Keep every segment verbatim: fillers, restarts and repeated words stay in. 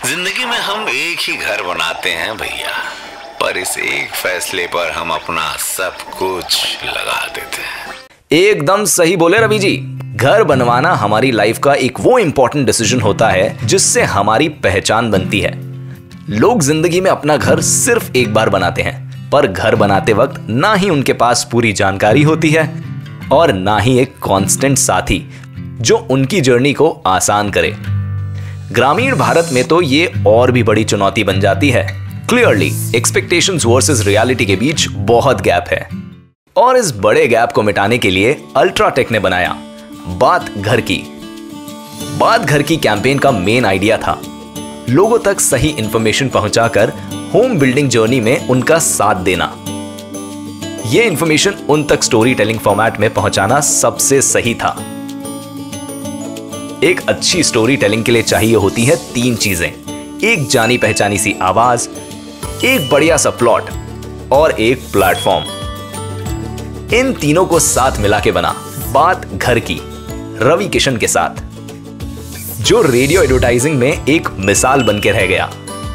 जिंदगी में हम एक ही घर बनाते हैं भैया, पर इस एक फैसले पर हम अपना सब कुछ लगा देते हैं। एकदम सही बोले रवि जी। घर बनवाना हमारी लाइफ का एक वो इंपॉर्टेंट डिसीजन होता है जिससे हमारी पहचान बनती है। लोग जिंदगी में अपना घर सिर्फ एक बार बनाते हैं, पर घर बनाते वक्त ना ही उनके पास पूरी जानकारी होती है और ना ही एक कांस्टेंट साथी जो उनकी जर्नी को आसान करे। ग्रामीण भारत में तो ये और भी बड़ी चुनौती बन जाती है। क्लियरली एक्सपेक्टेशंस वर्सेस रियलिटी के बीच बहुत गैप है और इस बड़े गैप को मिटाने के लिए अल्ट्राटेक ने बनाया बात घर की। बात घर की कैंपेन का मेन आइडिया था लोगों तक सही इंफॉर्मेशन पहुंचाकर होम बिल्डिंग जर्नी में उनका साथ देना। यह इंफॉर्मेशन उन तक स्टोरी टेलिंग फॉर्मेट में पहुंचाना सबसे सही था। एक अच्छी स्टोरी टेलिंग के लिए चाहिए होती है तीन चीजें, एक जानी पहचानी सी आवाज, एक बढ़िया सा प्लॉट और एक प्लेटफॉर्म। इन तीनों को साथ मिला के बना बात घर की रवि किशन के साथ, जो रेडियो एडवर्टाइजिंग में एक मिसाल बन के रह गया।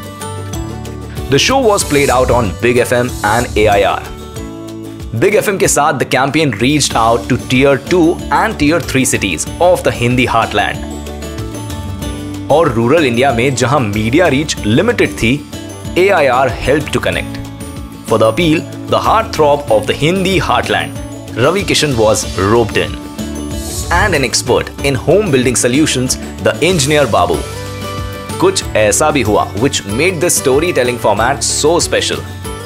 The show was played out on Big F M and A I R. Big F M के साथ the campaign reached out to tier two and tier three cities of the Hindi heartland. और रूरल इंडिया में जहां media reach limited थी, A I R help to connect. For the appeal, the heartthrob of the Hindi heartland, Ravi Kishan was roped in. And an expert in home building solutions, the engineer Babu. कुछ ऐसा भी हुआ which made this storytelling format so special.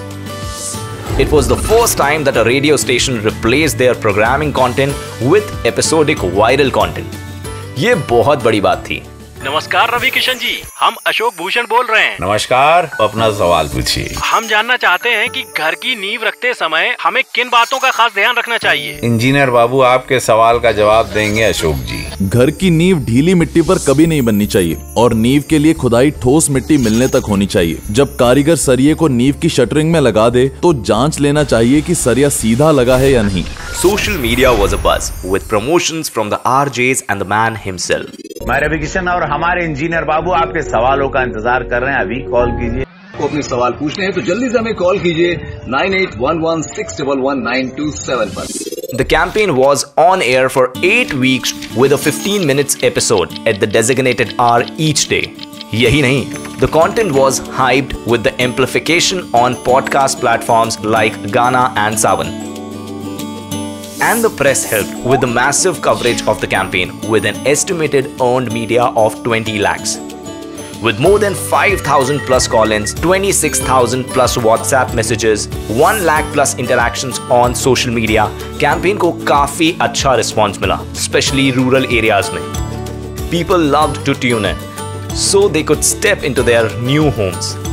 It was the first time that a radio station replaced their programming content with episodic viral content. ये बहुत बड़ी बात थी। नमस्कार रवि किशन जी, हम अशोक भूषण बोल रहे हैं। नमस्कार, अपना सवाल पूछिए। हम जानना चाहते हैं कि घर की नींव रखते समय हमें किन बातों का खास ध्यान रखना चाहिए। इंजीनियर बाबू आपके सवाल का जवाब देंगे अशोक जी। घर की नींव ढीली मिट्टी पर कभी नहीं बननी चाहिए और नींव के लिए खुदाई ठोस मिट्टी मिलने तक होनी चाहिए। जब कारीगर सरिये को नींव की शटरिंग में लगा दे तो जांच लेना चाहिए कि सरिया सीधा लगा है या नहीं। Social media was a buzz with promotions from the R Js and the man himself. मैं रवि किशन और हमारे इंजीनियर बाबू आपके सवालों का इंतजार कर रहे हैं। अभी कॉल कीजिए। को अपने सवाल पूछने हैं तो जल्दी से हमें कॉल कीजिए nine eight one one six one one nine two seven पर। The campaign was on air for eight weeks with a fifteen minutes episode at the designated hour each day. यही नहीं, the content was hyped with the amplification on podcast platforms like Gaana and Savan. And the press helped with the massive coverage of the campaign with an estimated earned media of twenty lakhs. With more than five thousand plus call-ins, twenty-six thousand plus WhatsApp messages, one lakh plus interactions on social media, campaign को काफी अच्छा response मिला, especially rural areas में. People loved to tune in, so they could step into their new homes.